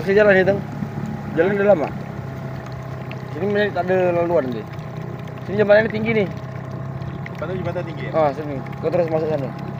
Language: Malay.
Kasih jalan ni, Teng. Jalan dalam ah. Sini tak ada laluan nanti. Sini jembatan ni tinggi ni. Jembatan tinggi ya? Sini. Kau terus masuk sana.